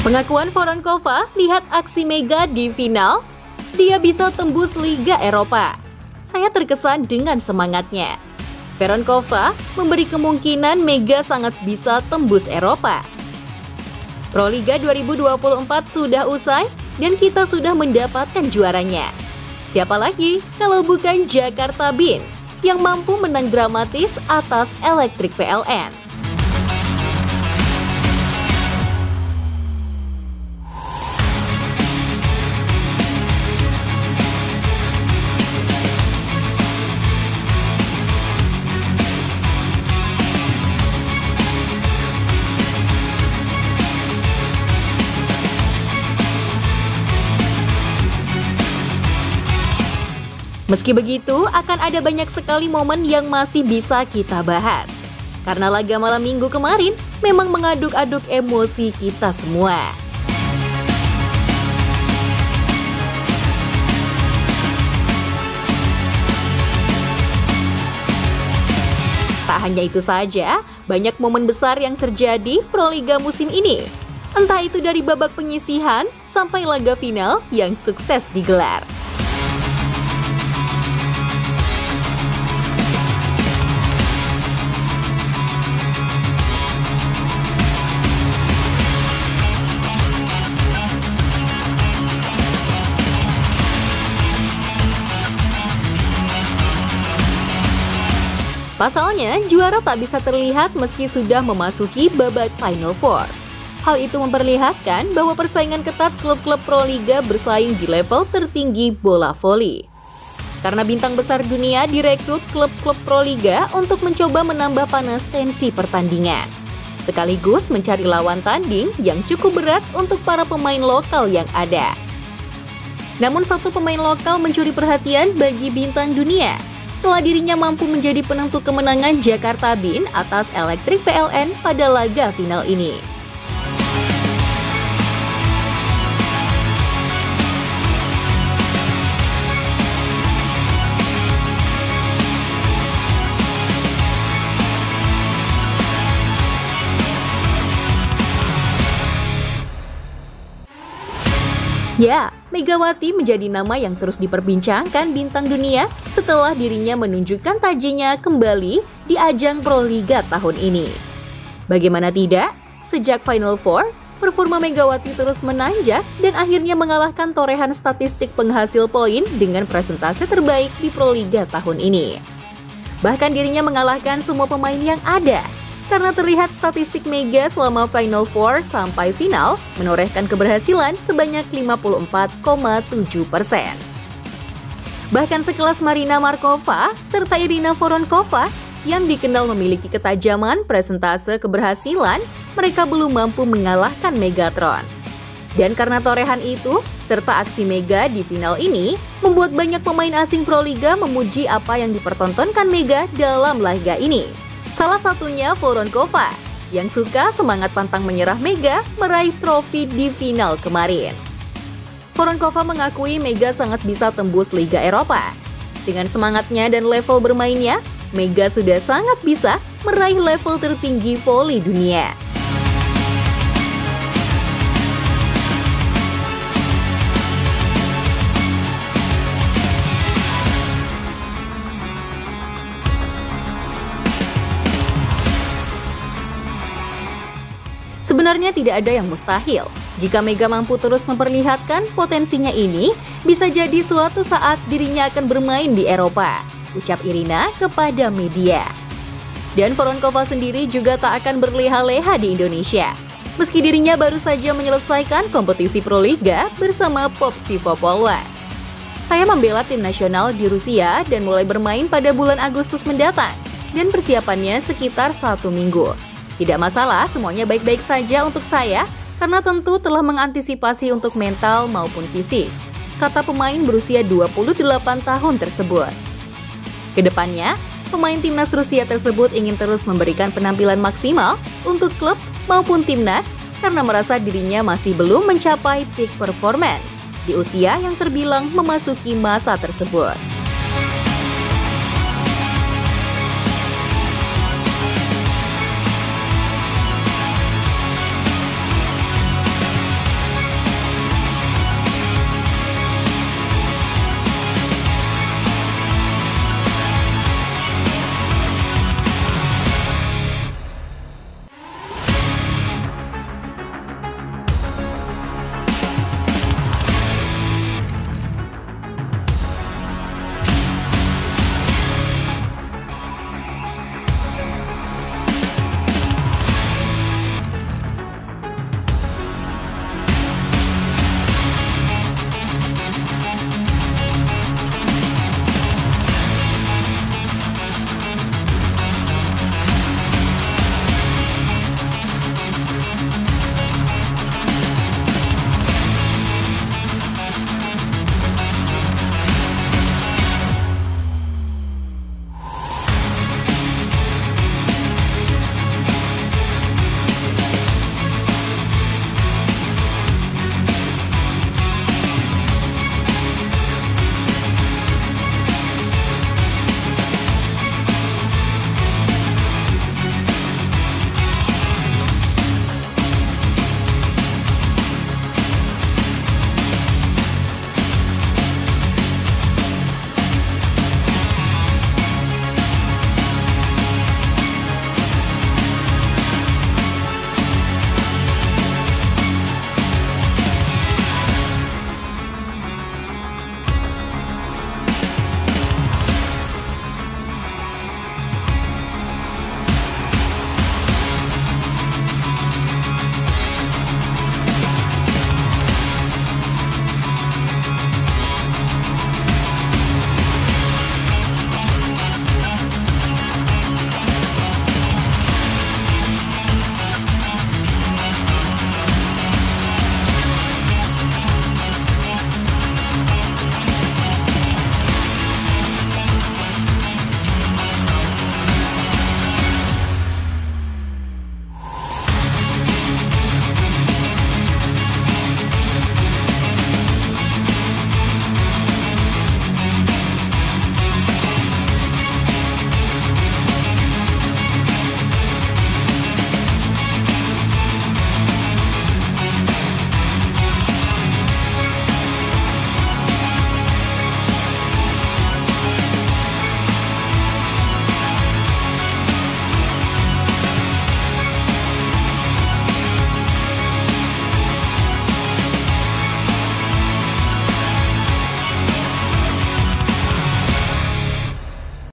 Pengakuan Voronkova, lihat aksi Mega di final, dia bisa tembus Liga Eropa. Saya terkesan dengan semangatnya. Voronkova memberi kemungkinan Mega sangat bisa tembus Eropa. Proliga 2024 sudah usai dan kita sudah mendapatkan juaranya. Siapa lagi kalau bukan Jakarta Bean yang mampu menang dramatis atas Elektrik PLN. Meski begitu, akan ada banyak sekali momen yang masih bisa kita bahas. Karena laga malam minggu kemarin memang mengaduk-aduk emosi kita semua. Tak hanya itu saja, banyak momen besar yang terjadi Proliga musim ini. Entah itu dari babak penyisihan sampai laga final yang sukses digelar. Pasalnya, juara tak bisa terlihat meski sudah memasuki babak Final Four. Hal itu memperlihatkan bahwa persaingan ketat klub-klub Proliga bersaing di level tertinggi bola voli. Karena bintang besar dunia direkrut klub-klub Proliga untuk mencoba menambah panas tensi pertandingan. Sekaligus mencari lawan tanding yang cukup berat untuk para pemain lokal yang ada. Namun satu pemain lokal mencuri perhatian bagi bintang dunia. Setelah dirinya mampu menjadi penentu kemenangan Jakarta Bean atas Elektrik PLN pada laga final ini. Ya, Megawati menjadi nama yang terus diperbincangkan bintang dunia setelah dirinya menunjukkan tajinya kembali di ajang Proliga tahun ini. Bagaimana tidak, sejak Final Four, performa Megawati terus menanjak dan akhirnya mengalahkan torehan statistik penghasil poin dengan presentase terbaik di Proliga tahun ini. Bahkan dirinya mengalahkan semua pemain yang ada. Karena terlihat statistik Mega selama Final Four sampai final menorehkan keberhasilan sebanyak 54,7%. Bahkan sekelas Marina Markova serta Irina Voronkova yang dikenal memiliki ketajaman presentase keberhasilan, mereka belum mampu mengalahkan Megatron. Dan karena torehan itu, serta aksi Mega di final ini, membuat banyak pemain asing Proliga memuji apa yang dipertontonkan Mega dalam laga ini. Salah satunya Voronkova, yang suka semangat pantang menyerah Mega meraih trofi di final kemarin. Voronkova mengakui Mega sangat bisa tembus Liga Eropa. Dengan semangatnya dan level bermainnya, Mega sudah sangat bisa meraih level tertinggi voli dunia. Sebenarnya tidak ada yang mustahil. Jika Mega mampu terus memperlihatkan potensinya ini, bisa jadi suatu saat dirinya akan bermain di Eropa, ucap Irina kepada media. Dan Voronkova sendiri juga tak akan berleha-leha di Indonesia. Meski dirinya baru saja menyelesaikan kompetisi Proliga bersama Popsi Popolwa. Saya membela tim nasional di Rusia dan mulai bermain pada bulan Agustus mendatang, dan persiapannya sekitar 1 minggu. Tidak masalah, semuanya baik-baik saja untuk saya, karena tentu telah mengantisipasi untuk mental maupun fisik, kata pemain berusia 28 tahun tersebut. Kedepannya, pemain timnas Rusia tersebut ingin terus memberikan penampilan maksimal untuk klub maupun timnas karena merasa dirinya masih belum mencapai peak performance di usia yang terbilang memasuki masa tersebut.